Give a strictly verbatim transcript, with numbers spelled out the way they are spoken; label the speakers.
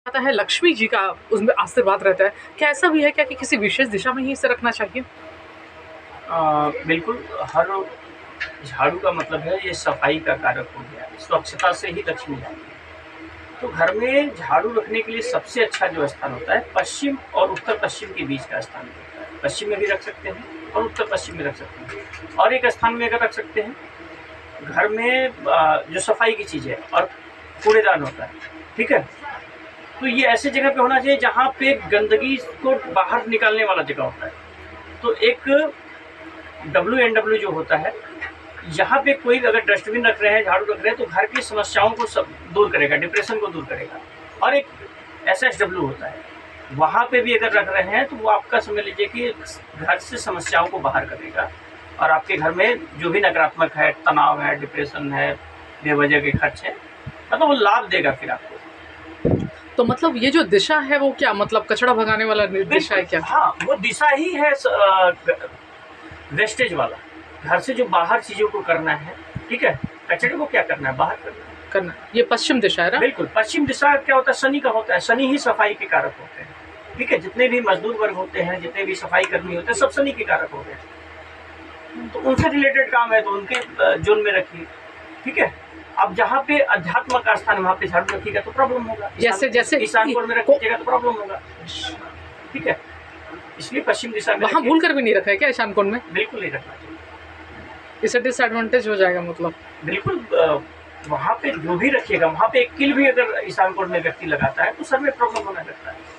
Speaker 1: आता है लक्ष्मी जी का उसमें आशीर्वाद रहता है। क्या ऐसा भी है क्या कि किसी विशेष दिशा में ही इसे रखना चाहिए?
Speaker 2: अ, बिल्कुल, हर झाड़ू का मतलब है ये सफाई का कारक हो गया, स्वच्छता से ही लक्ष्मी आती है। तो घर में झाड़ू रखने के लिए सबसे अच्छा जो स्थान होता है, पश्चिम और उत्तर-पश्चिम के बीच का स्थान होता है। पश्चिम में भी रख सकते हैं और उत्तर-पश्चिम में रख सकते हैं। और एक स्थान में अगर रख सकते हैं, घर में अ, जो सफाई की चीज़ है और कूड़ेदान होता है, ठीक है? तो ये ऐसी जगह पे होना चाहिए जहाँ पे गंदगी को बाहर निकालने वाला जगह होता है। तो एक डब्ल्यू एन डब्ल्यू जो होता है, यहाँ पे कोई अगर डस्टबिन रख रहे हैं, झाड़ू रख रहे हैं, तो घर की समस्याओं को सब दूर करेगा, डिप्रेशन को दूर करेगा। और एक एस एस डब्ल्यू होता है, वहाँ पे भी अगर रख रहे हैं तो वो आपका समझ लीजिए कि घर से समस्याओं को बाहर करेगा और आपके घर में जो भी नकारात्मक है, तनाव है, डिप्रेशन है, बेवजह के खर्च है, मतलब वो लाभ देगा फिर आपको।
Speaker 1: तो मतलब ये जो दिशा है वो क्या मतलब कचरा भगाने वाला नि- दिशा है क्या?
Speaker 2: हाँ, वो दिशा ही है स- अ, वेस्टेज वाला। घर से जो बाहर चीजों को करना है, ठीक है, कचरे को क्या करना है, बाहर करना है।
Speaker 1: करना ये पश्चिम दिशा है ना?
Speaker 2: बिल्कुल, पश्चिम दिशा क्या होता है, शनि का होता है, शनि ही सफाई के कारक होते हैं, ठीक है। जितने भी मजदूर वर्ग होते हैं, जितने भी सफाई कर्मी होते हैं, सब शनि के कारक होते हैं। तो उनसे रिलेटेड काम है तो उनके अ, जोन में रखिए, ठीक है। अब जहाँ पे अध्यात्म का स्थान है वहाँ पे झाड़ू रखिएगा तो प्रॉब्लम होगा,
Speaker 1: जैसे जैसे
Speaker 2: ईशान कोण में
Speaker 1: को-
Speaker 2: रखिएगा तो प्रॉब्लम होगा, ठीक है। इसलिए पश्चिम दिशा में
Speaker 1: वहाँ
Speaker 2: रखिए।
Speaker 1: भूल कर भी नहीं रखा है क्या ईशान कोण में?
Speaker 2: बिल्कुल नहीं रखना चाहिए।
Speaker 1: इससे डिसएडवांटेज हो जाएगा मतलब?
Speaker 2: बिल्कुल, अ, वहाँ पे जो भी रखिएगा, वहाँ पे एक किल भी अगर ईशान कोण में व्यक्ति लगाता है तो सर में प्रॉब्लम होने लगता है।